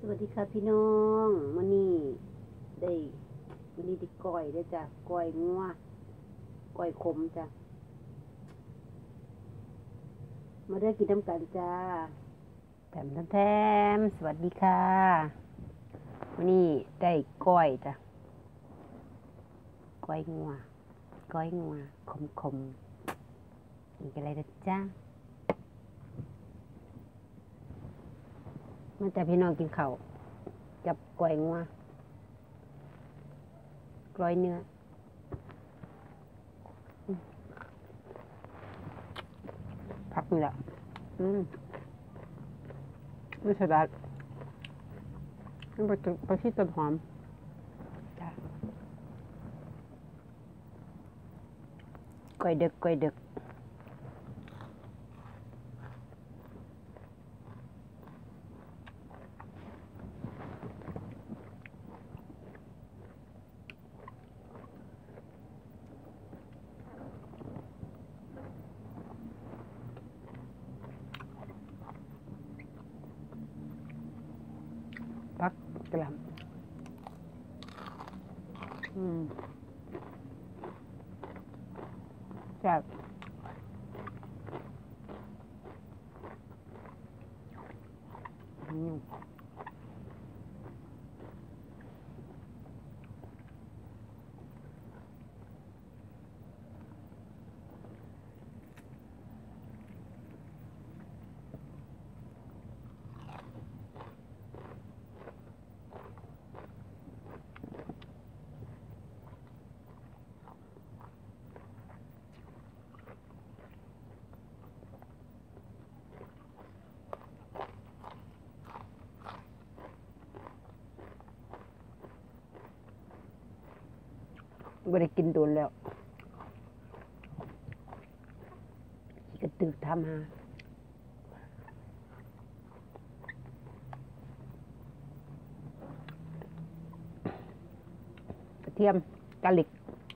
วัสดีค่ะพี่น้องมื้อนี้ได้มื้อนี้ได้ก้อยเด้อจ้ะก้อยงัวก้อยขมจ้ะมาได้กินน้ำกันจ้าแถมสวัสดีค่ะมื้อนี้ได้ก้อยจ้ะก้อยงัวขมอีกอะไรนะจ้ามาแต่พี่น้องกินข้าวกับก้อยงัวก้อยเนื้อพักนี่แหละไม่ใช่ดัดไปที่ต้นหอมจ้ะก้อยดึกพักกระหล่ำแซ่บไม่ได้กินโดนแล้วกระตือทำหากระเทียมกะหรี่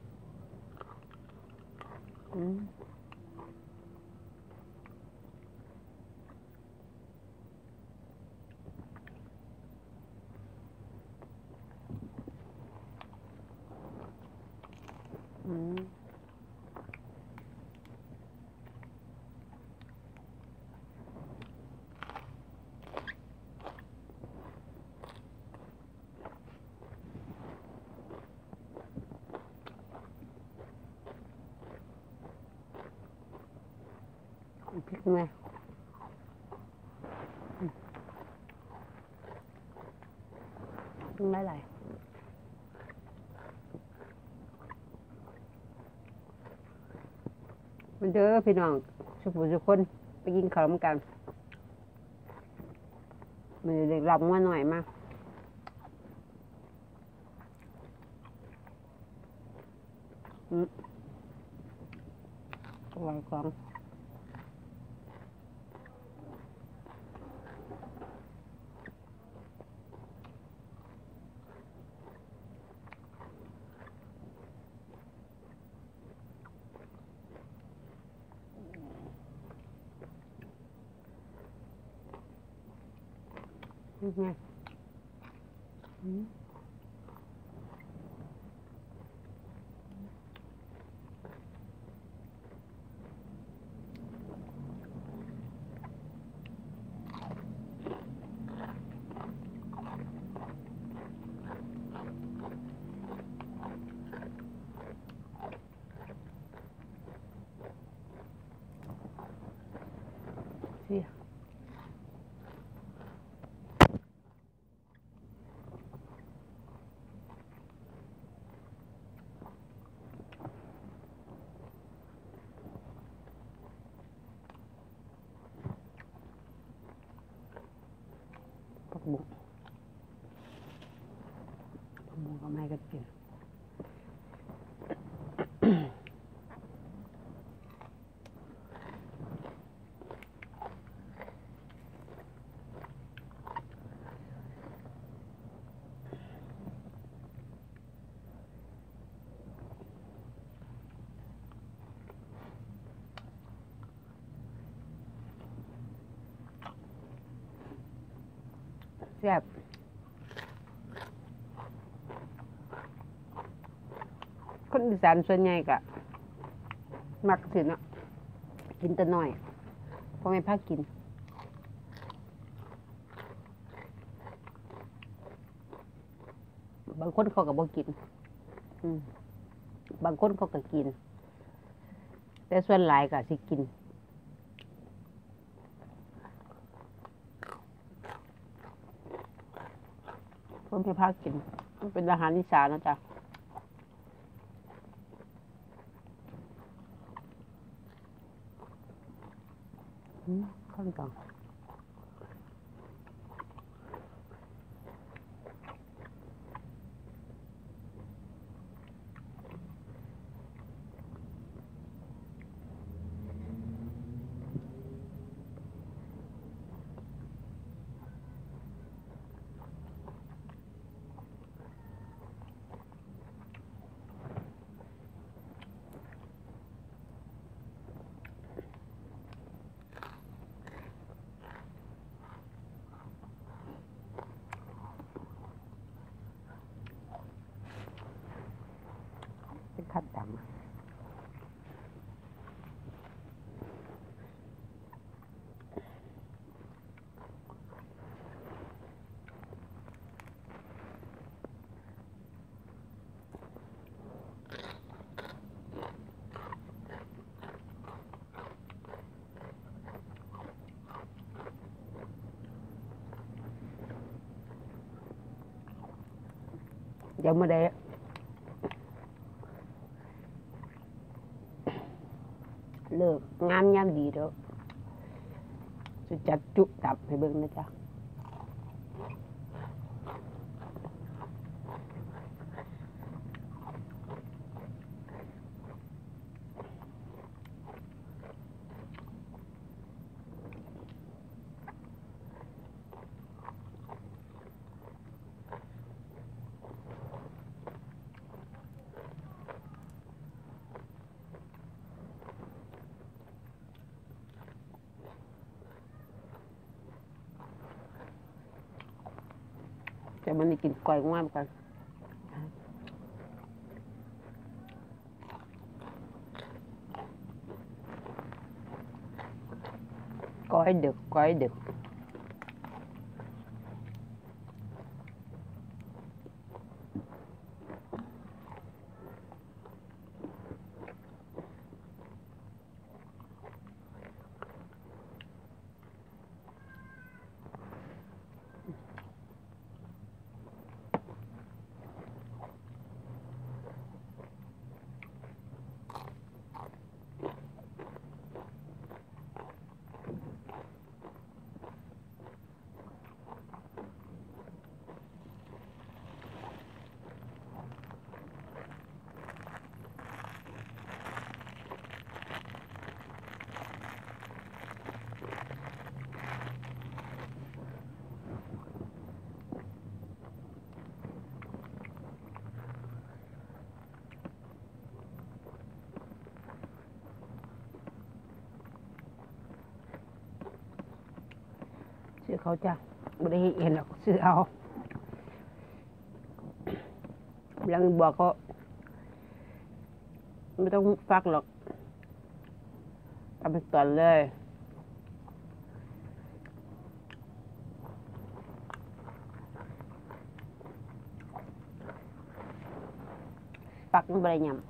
พริกไงไม่ไหลมันเด้อพี่น้องทุกคนไปกินข้าวเหมือนกันมันเด็กลำมาหน่อยมากอร่อยของนี่ไงเสียผักบุ้งก็ไม่กันกินแซ่บคนอีสานส่วนใหญ่ก็มักสิเนาะกินแต่น้อยเพราะไม่พากินบางคนเขาก็บ่กินบางคนเขาก็กินแต่ส่วนหลายก็สิกินเพราะไม่พากินมันเป็นอาหารอีสานนะจ๊ะข้าวกล่องขัดดำเดี๋ยวมาได้เลิกงามยามดีแล้วจะจัดจุตับให้เบิ่งนะจ๊ะแต่มันกินก้อยง่ามกันก้อยดึกก้อยดึกซื้อเขาจ้ะไม่ได้เห็นหรอกซื้อเอายังบอกเขาไม่ต้องฟักหรอกทำไปก่อนเลยฟักมันไม่ได้ยำ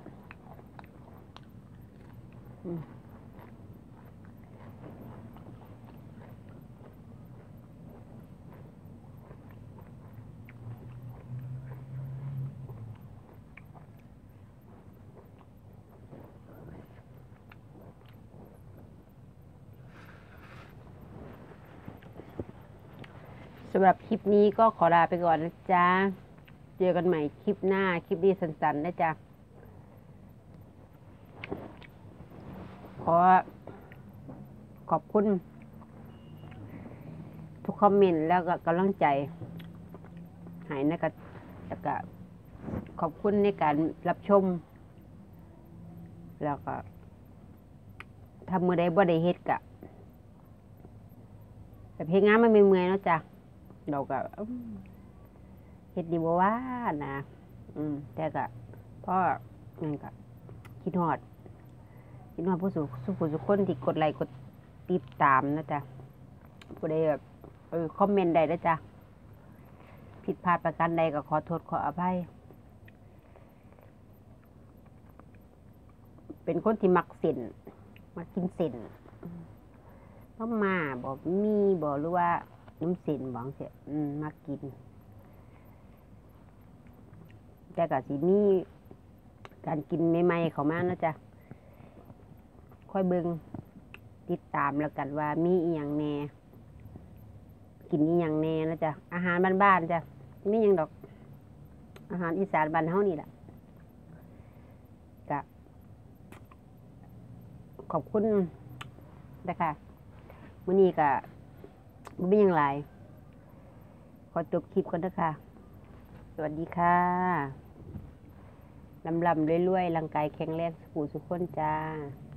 สำหรับคลิปนี้ก็ขอลาไปก่อนนะจ๊ะเจอกันใหม่คลิปหน้าคลิปนี้สั้นๆนะจ๊ะขอบคุณทุกคอมเมนต์แล้วก็กำลังใจหายนะครับแล้วก็ขอบคุณในการรับชมแล้วก็ทำมือได้บ่ได้เฮ็ดกะแต่เพลงงานมันไม่เมื่อยเนาะจ้ะเราก็เฮ็ดดีบ่ว่านะแต่ก็พ่อนั่นก็คิดฮอดผู้สุคนที่กดไลค์กดติดตามนะจ๊ะผู้ใดแบบคอมเมนต์ใดนะจ๊ะผิดพลาดประการใดก็ขอโทษขออภัยเป็นคนที่มักเส้นมักกินเส้นมาบอกมีบอกหรือว่าน้ำเส้นบอกเสียมักกินแต่ก็สิมีการกินใหม่ๆเข้ามานะจ๊ะค่อยเบิ่งติดตามแล้วกันว่ามีอีหยังแน่กินอีหยังแน่นะจ๊ะอาหารบ้านๆจ้ะมีหยังดอกอาหารอีสานบ้านเฮานี่แหละก็ขอบคุณนะคะมื้อนี้ก็บ่มีหยังหลายขอจบคลิปก่อนนะคะสวัสดีค่ะลำรวยๆร่างกายแข็งแรงสุขสุขคนจ้า